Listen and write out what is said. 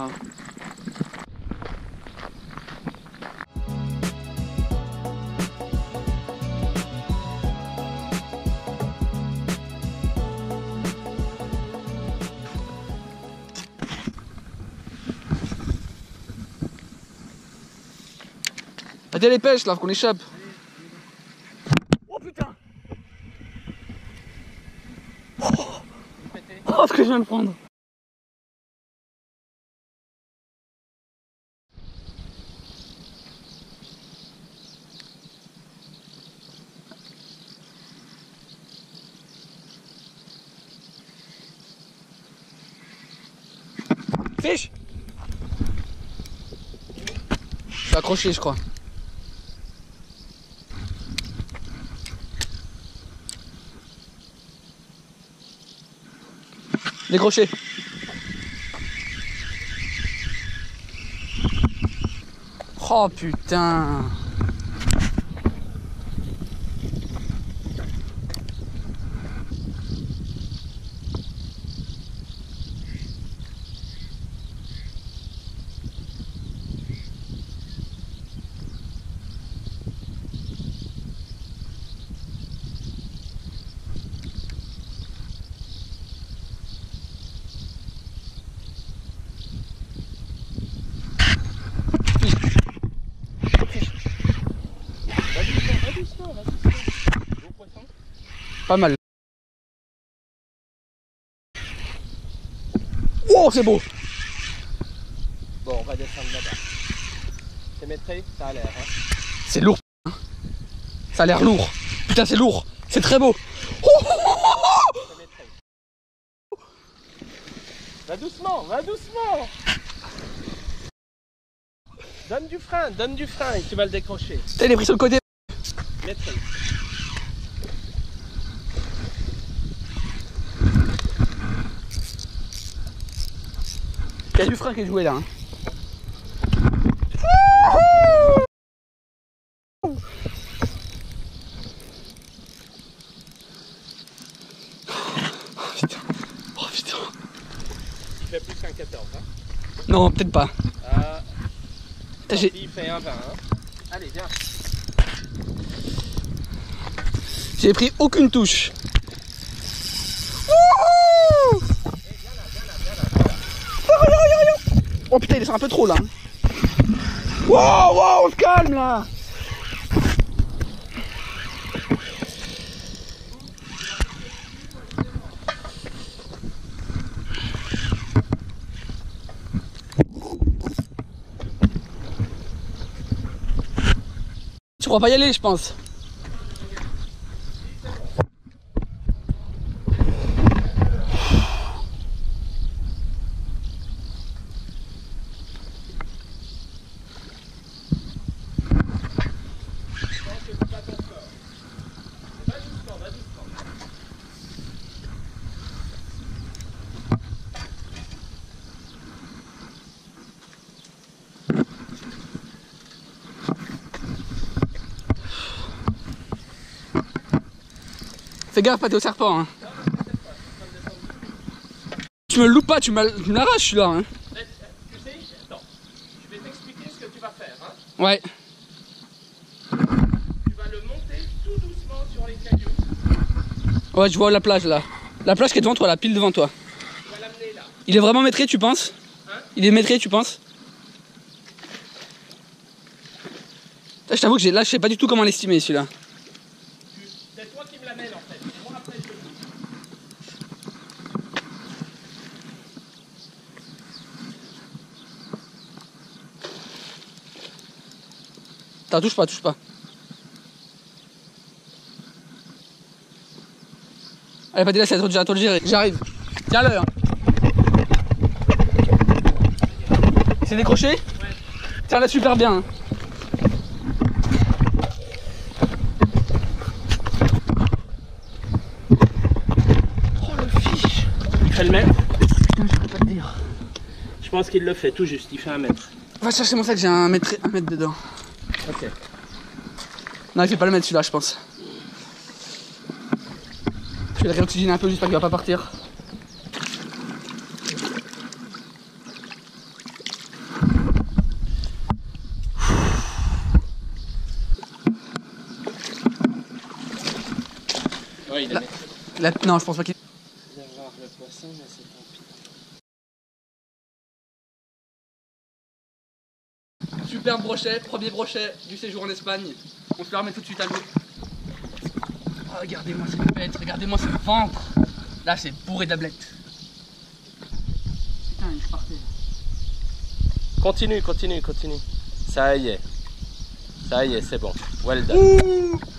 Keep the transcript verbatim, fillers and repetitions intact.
grave. Allez les pêches là, qu'on échappe. Oh putain. Oh, oh ce que je viens de prendre. Fiche. Je suis accroché je crois. Décroché. Oh putain. Pas mal. Oh, c'est beau. Bon, on va descendre là-bas. C'est maîtrisé, ça a l'air. Hein. C'est lourd. Hein. Ça a l'air lourd. Putain, c'est lourd. C'est très beau. Oh, oh, oh, oh. Va doucement, va doucement. Donne du frein, donne du frein et tu vas le décrocher. T'as les pris sur le côté. Maîtrise. Il y a du frein qui est joué là. Hein. Oh putain. Oh putain. Il fait plus qu'un quatorze. Hein. Non, peut-être pas. Euh, sorti, il fait un vingt. Hein. Allez, viens. J'ai pris aucune touche. Oh putain, il descend un peu trop là. Wow, wow, on se calme là. Tu crois pas y aller, je pense. Fais gaffe, pas t'es au serpent. Hein. Tu me loupes pas, tu me l'arraches celui-là. Hein. Tu sais, attends, je vais t'expliquer ce que tu vas faire. Hein. Ouais. Tu vas le monter tout doucement sur les cailloux. Ouais, je vois la plage là. La plage qui est devant toi, la pile devant toi. Tu vas l'amener là. Il est vraiment maîtrisé, tu penses? Hein? Il est maîtrisé, tu penses? Je t'avoue que là, je sais pas du tout comment l'estimer celui-là. C'est toi qui me l'amènes en fait. Moi après je le dis. T'as touche pas, touche pas. Allez, pas dire, c'est déjà à toi de gérer. J'arrive. Tiens-le. Hein. Il s'est décroché? Ouais. Tiens-le super bien. Hein. Oh le fiche. Il fait le même? Putain, je peux pas te dire. Je pense qu'il le fait tout juste, il fait un mètre. Va chercher mon sac, j'ai un mètre, un mètre dedans. Ok. Non, il fait pas le mettre celui-là, je pense. Je vais le réoxygéner un peu juste pour qu'il va pas partir. La... Non, je pense pas qu'il... Il va voir le poisson, mais c'est tant pis. Superbe brochet, premier brochet du séjour en Espagne. On se le remet tout de suite à l'eau. Oh, regardez-moi cette bête, regardez-moi ce ventre. Là, c'est bourré d'ablettes. Putain, je partais. Continue, continue, continue. Ça y est. Ça y est, c'est bon. Well done. Ouh